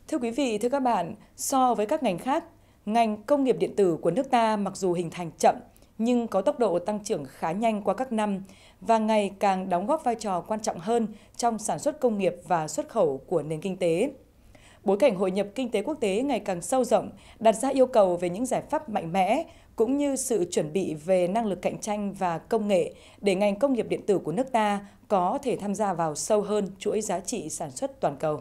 Thưa quý vị, thưa các bạn, so với các ngành khác, ngành công nghiệp điện tử của nước ta mặc dù hình thành chậm nhưng có tốc độ tăng trưởng khá nhanh qua các năm và ngày càng đóng góp vai trò quan trọng hơn trong sản xuất công nghiệp và xuất khẩu của nền kinh tế. Bối cảnh hội nhập kinh tế quốc tế ngày càng sâu rộng đặt ra yêu cầu về những giải pháp mạnh mẽ cũng như sự chuẩn bị về năng lực cạnh tranh và công nghệ để ngành công nghiệp điện tử của nước ta có thể tham gia vào sâu hơn chuỗi giá trị sản xuất toàn cầu.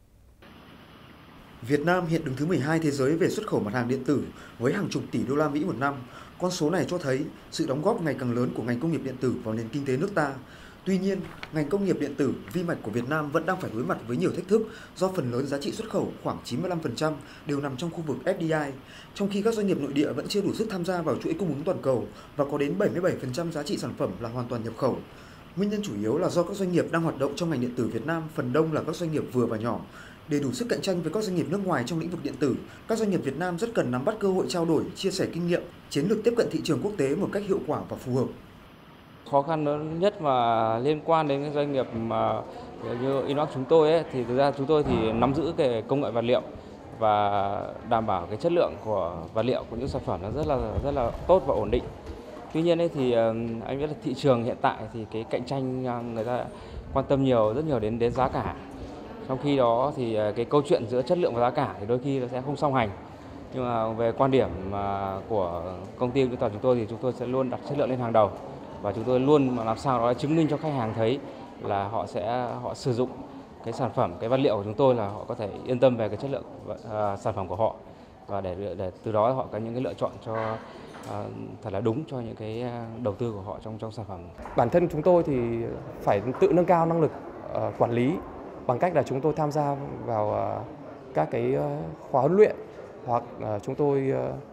Việt Nam hiện đứng thứ 12 thế giới về xuất khẩu mặt hàng điện tử với hàng chục tỷ đô la Mỹ một năm. Con số này cho thấy sự đóng góp ngày càng lớn của ngành công nghiệp điện tử vào nền kinh tế nước ta. Tuy nhiên, ngành công nghiệp điện tử vi mạch của Việt Nam vẫn đang phải đối mặt với nhiều thách thức do phần lớn giá trị xuất khẩu khoảng 95% đều nằm trong khu vực FDI, trong khi các doanh nghiệp nội địa vẫn chưa đủ sức tham gia vào chuỗi cung ứng toàn cầu và có đến 77% giá trị sản phẩm là hoàn toàn nhập khẩu. Nguyên nhân chủ yếu là do các doanh nghiệp đang hoạt động trong ngành điện tử Việt Nam phần đông là các doanh nghiệp vừa và nhỏ. Để đủ sức cạnh tranh với các doanh nghiệp nước ngoài trong lĩnh vực điện tử, các doanh nghiệp Việt Nam rất cần nắm bắt cơ hội trao đổi, chia sẻ kinh nghiệm, chiến lược tiếp cận thị trường quốc tế một cách hiệu quả và phù hợp. Khó khăn lớn nhất mà liên quan đến cái doanh nghiệp mà như Inox chúng tôi ấy, thì thực ra chúng tôi thì nắm giữ cái công nghệ vật liệu và đảm bảo cái chất lượng của vật liệu của những sản phẩm nó rất là tốt và ổn định. Tuy nhiên ấy thì anh biết là thị trường hiện tại thì cái cạnh tranh người ta quan tâm rất nhiều đến giá cả. Trong khi đó thì cái câu chuyện giữa chất lượng và giá cả thì đôi khi nó sẽ không song hành. Nhưng mà về quan điểm của công ty của chúng tôi thì chúng tôi sẽ luôn đặt chất lượng lên hàng đầu và chúng tôi luôn làm sao đó chứng minh cho khách hàng thấy là họ sử dụng cái sản phẩm, cái vật liệu của chúng tôi là họ có thể yên tâm về cái chất lượng sản phẩm của họ và để từ đó họ có những cái lựa chọn cho thật là đúng cho những cái đầu tư của họ trong sản phẩm. Bản thân chúng tôi thì phải tự nâng cao năng lực quản lý bằng cách là chúng tôi tham gia vào các cái khóa huấn luyện hoặc chúng tôi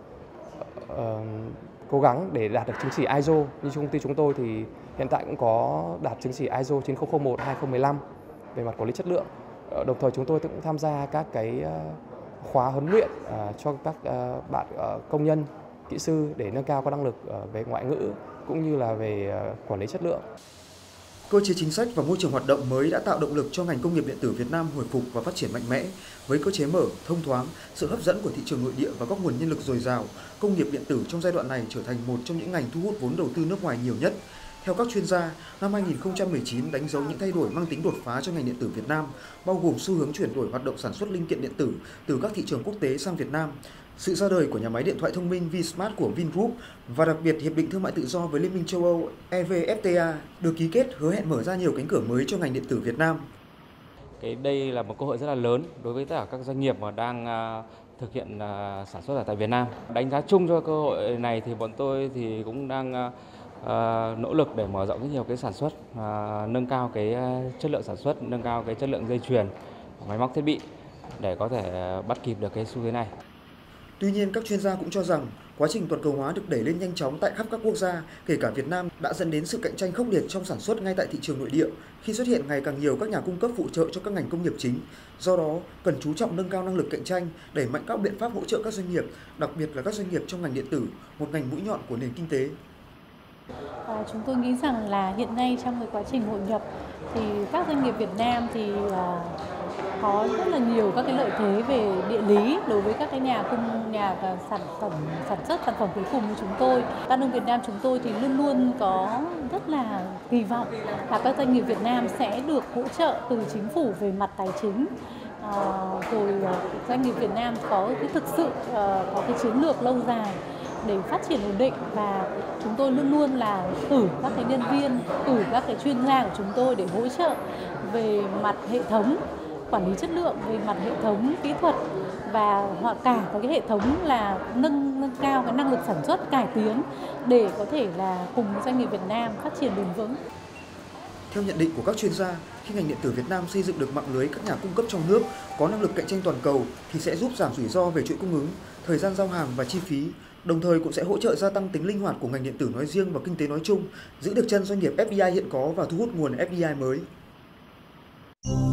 cố gắng để đạt được chứng chỉ ISO. Như công ty chúng tôi thì hiện tại cũng có đạt chứng chỉ ISO 9001 2015 về mặt quản lý chất lượng. Đồng thời chúng tôi cũng tham gia các cái khóa huấn luyện cho các bạn công nhân, kỹ sư để nâng cao các năng lực về ngoại ngữ cũng như là về quản lý chất lượng. Cơ chế chính sách và môi trường hoạt động mới đã tạo động lực cho ngành công nghiệp điện tử Việt Nam hồi phục và phát triển mạnh mẽ. Với cơ chế mở, thông thoáng, sự hấp dẫn của thị trường nội địa và các nguồn nhân lực dồi dào, công nghiệp điện tử trong giai đoạn này trở thành một trong những ngành thu hút vốn đầu tư nước ngoài nhiều nhất. Theo các chuyên gia, năm 2019 đánh dấu những thay đổi mang tính đột phá cho ngành điện tử Việt Nam, bao gồm xu hướng chuyển đổi hoạt động sản xuất linh kiện điện tử từ các thị trường quốc tế sang Việt Nam, sự ra đời của nhà máy điện thoại thông minh Vsmart của Vingroup và đặc biệt Hiệp định Thương mại Tự do với Liên minh châu Âu EVFTA được ký kết hứa hẹn mở ra nhiều cánh cửa mới cho ngành điện tử Việt Nam. Đây là một cơ hội rất là lớn đối với tất cả các doanh nghiệp mà đang thực hiện sản xuất ở tại Việt Nam. Đánh giá chung cho cơ hội này thì bọn tôi thì cũng đang nỗ lực để mở rộng rất nhiều cái sản xuất, nâng cao cái chất lượng sản xuất, nâng cao cái chất lượng dây chuyền, máy móc thiết bị để có thể bắt kịp được cái xu thế này. Tuy nhiên, các chuyên gia cũng cho rằng quá trình toàn cầu hóa được đẩy lên nhanh chóng tại khắp các quốc gia, kể cả Việt Nam, đã dẫn đến sự cạnh tranh khốc liệt trong sản xuất ngay tại thị trường nội địa khi xuất hiện ngày càng nhiều các nhà cung cấp phụ trợ cho các ngành công nghiệp chính. Do đó, cần chú trọng nâng cao năng lực cạnh tranh, đẩy mạnh các biện pháp hỗ trợ các doanh nghiệp, đặc biệt là các doanh nghiệp trong ngành điện tử, một ngành mũi nhọn của nền kinh tế. Chúng tôi nghĩ rằng là hiện nay trong cái quá trình hội nhập thì các doanh nghiệp Việt Nam thì có rất là nhiều các cái lợi thế về địa lý đối với các cái nhà sản xuất sản phẩm cuối cùng như chúng tôi. Canon Việt Nam chúng tôi thì luôn luôn có rất là kỳ vọng là các doanh nghiệp Việt Nam sẽ được hỗ trợ từ chính phủ về mặt tài chính. Rồi doanh nghiệp Việt Nam có cái thực sự có cái chiến lược lâu dài để phát triển ổn định và chúng tôi luôn luôn là cử các cái nhân viên, cử các cái chuyên gia của chúng tôi để hỗ trợ về mặt hệ thống quản lý chất lượng, về mặt hệ thống kỹ thuật và hoặc cả cái hệ thống là nâng cao cái năng lực sản xuất, cải tiến để có thể là cùng doanh nghiệp Việt Nam phát triển bền vững. Theo nhận định của các chuyên gia, khi ngành điện tử Việt Nam xây dựng được mạng lưới các nhà cung cấp trong nước có năng lực cạnh tranh toàn cầu thì sẽ giúp giảm rủi ro về chuỗi cung ứng, thời gian giao hàng và chi phí, đồng thời cũng sẽ hỗ trợ gia tăng tính linh hoạt của ngành điện tử nói riêng và kinh tế nói chung, giữ được chân doanh nghiệp FDI hiện có và thu hút nguồn FDI mới.